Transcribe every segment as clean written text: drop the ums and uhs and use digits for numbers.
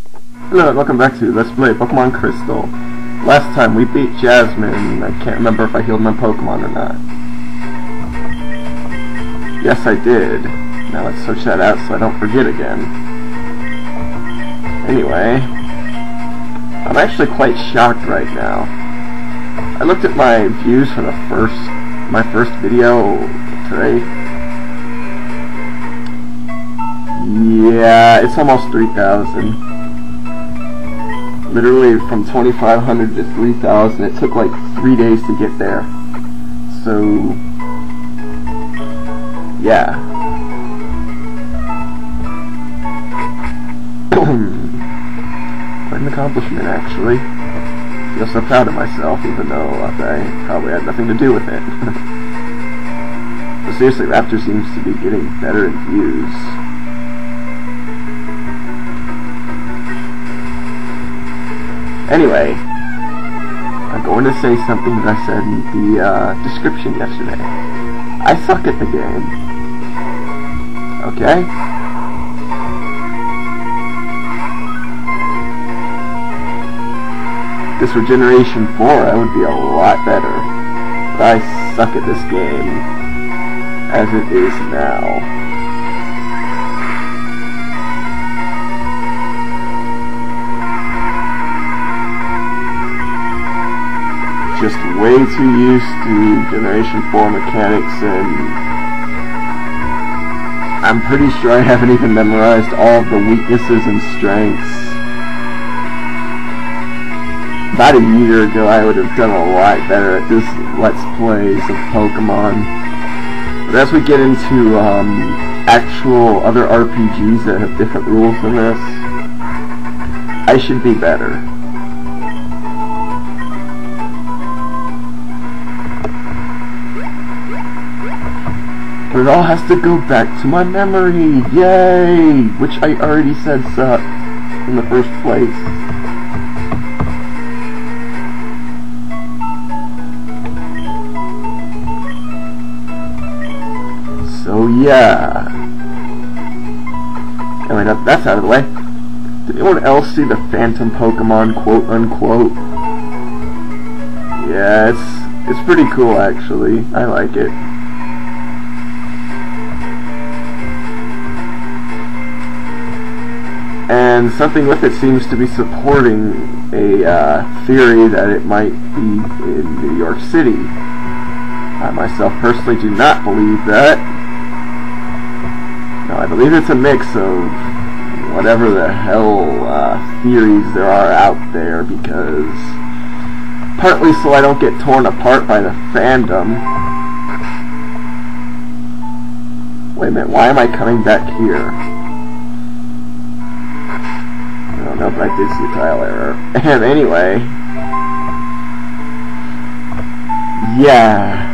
Hello and welcome back to Let's Play Pokemon Crystal. Last time we beat Jasmine. I can't remember if I healed my Pokemon or not. Yes, I did. Now let's search that out so I don't forget again. Anyway, I'm actually quite shocked right now. I looked at my views for my first video today. Yeah, it's almost 3,000. Literally from 2,500 to 3,000. It took like 3 days to get there. So, yeah. Quite an accomplishment, actually. I feel so proud of myself, even though I probably had nothing to do with it. But seriously, Raptor seems to be getting better in views. Anyway, I'm going to say something that I said in the description yesterday. I suck at the game. Okay? This were Generation 4, I would be a lot better. But I suck at this game as it is now. Just way too used to Generation 4 mechanics, and I'm pretty sure I haven't even memorized all of the weaknesses and strengths. About a year ago I would have done a lot better at this Let's Plays of Pokemon. But as we get into actual other RPGs that have different rules than this, I should be better. But it all has to go back to my memory, yay! Which I already said sucked in the first place. So yeah. Anyway, that's out of the way. Did anyone else see the Phantom Pokemon, quote unquote? Yeah, it's pretty cool actually. I like it. And something with it seems to be supporting a theory that it might be in New York City. I myself personally do not believe that. No, I believe it's a mix of whatever the hell theories there are out there, because partly so I don't get torn apart by the fandom. Wait a minute, why am I coming back here? I don't know, but I did see a tile error. And anyway, yeah.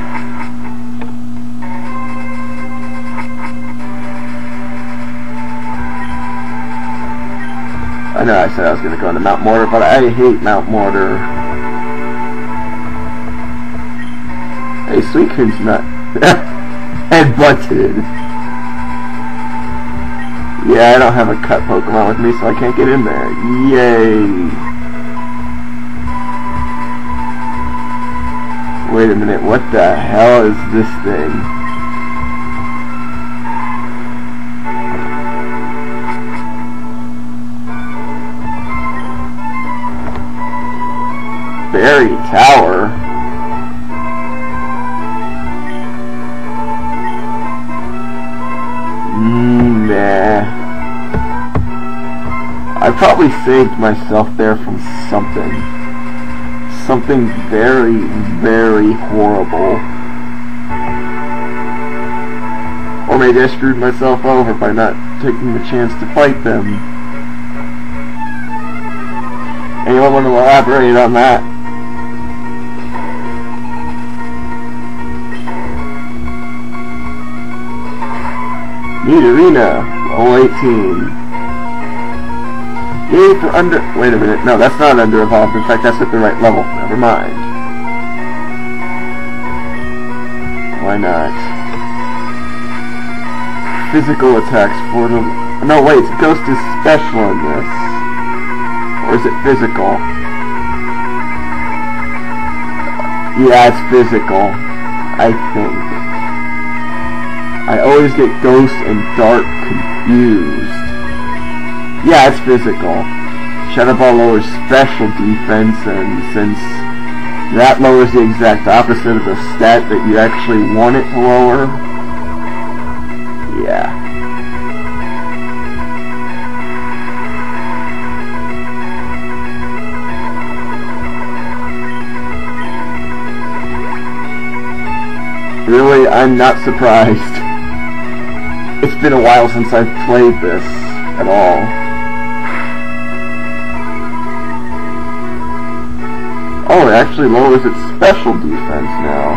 I know I said I was going to go into Mount Mortar, but I hate Mount Mortar. Hey, Suicune's not headbutted. Yeah, I don't have a cut Pokemon with me, so I can't get in there. Yay! Wait a minute, what the hell is this thing? Berry Tower? Nah. I probably saved myself there from something. Something very, very horrible. Or maybe I screwed myself over by not taking the chance to fight them. Anyone want to elaborate on that? Arena, level 18. Yay for under... Wait a minute, no, that's not under evolved. In fact, that's at the right level. Never mind. Why not? Physical attacks for the... No, wait, Ghost is special in this. Or is it physical? Yeah, it's physical, I think. I always get ghost and dark confused. Yeah, it's physical. Shadow Ball lowers special defense, and since that lowers the exact opposite of the stat that you actually want it to lower, yeah. Really, I'm not surprised. It's been a while since I've played this at all. Oh, it actually lowers its special defense now.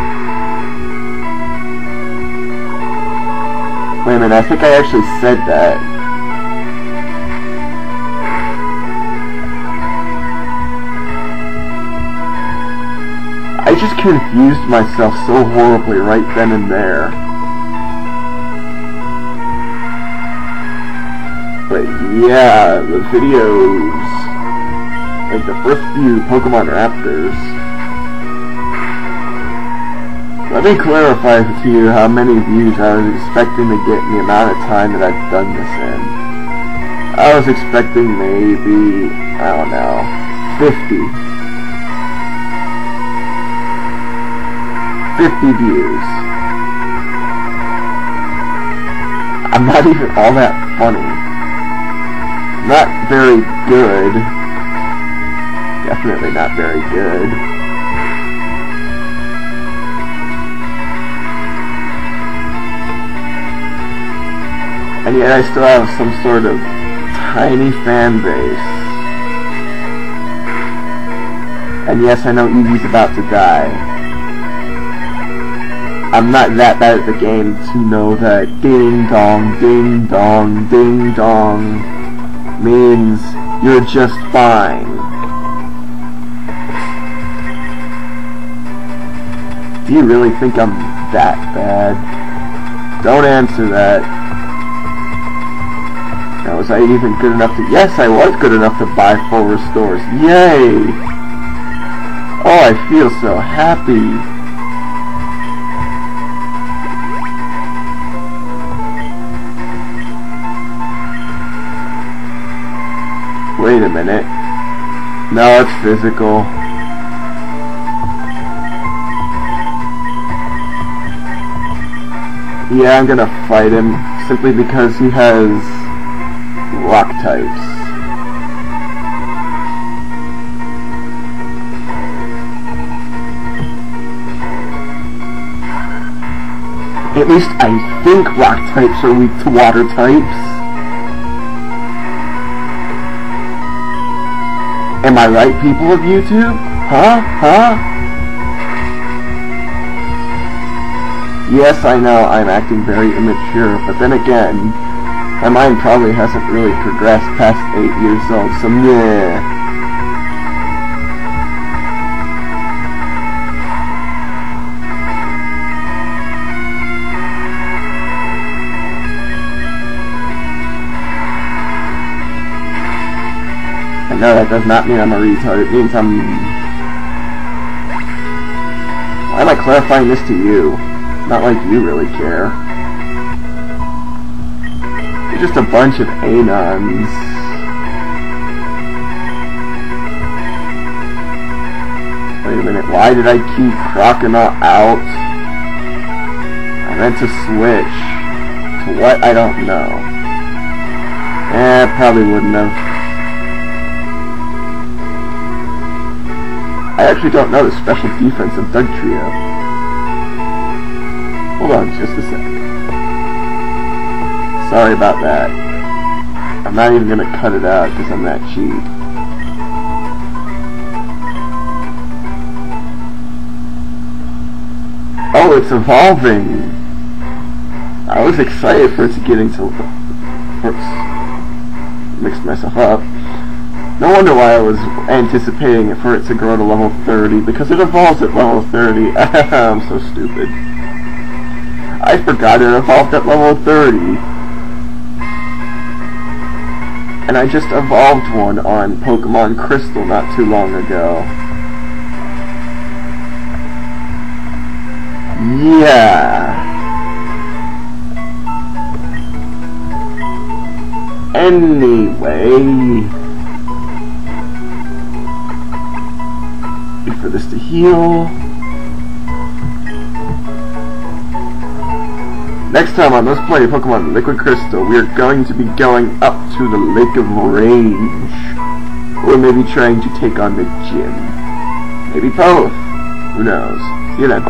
Wait a minute, I think I actually said that. I just confused myself so horribly right then and there. But yeah, the videos, like the first few Pokemon Raptors. Let me clarify to you how many views I was expecting to get in the amount of time that I've done this in. I was expecting maybe, I don't know, 50. 50 views. I'm not even all that funny. Not very good. Definitely not very good. And yet I still have some sort of tiny fan base. And yes, I know Eevee's about to die. I'm not that bad at the game to know that ding dong, ding dong, ding dong means you're just fine. Do you really think I'm that bad? Don't answer that. Now, was I even good enough to... Yes, I was good enough to buy full restores. Yay! Oh, I feel so happy. Wait a minute. No, it's physical. Yeah, I'm gonna fight him simply because he has rock types. At least I think rock types are weak to water types. Am I right, people of YouTube? Huh? Huh? Yes, I know I'm acting very immature, but then again, my mind probably hasn't really progressed past 8 years old, so meh. No, that does not mean I'm a retard. It means I'm... Why am I clarifying this to you? Not like you really care. You're just a bunch of anons. Wait a minute, why did I keep Crocodile out? I meant to switch. To what? I don't know. Probably wouldn't have. I actually don't know the special defense of Dugtrio. Hold on just a sec. Sorry about that. I'm not even gonna cut it out because I'm that cheap. Oh, it's evolving! I was excited for it to get into... Oops. Mixed myself up. No wonder why I was anticipating for it to grow to level 30, because it evolves at level 30. I'm so stupid. I forgot it evolved at level 30. And I just evolved one on Pokemon Crystal not too long ago. Yeah. Anyway, wait for this to heal. Next time on Let's Play Pokemon Liquid Crystal, we are going to be going up to the Lake of Rage. Or maybe trying to take on the gym. Maybe both. Who knows? See you then.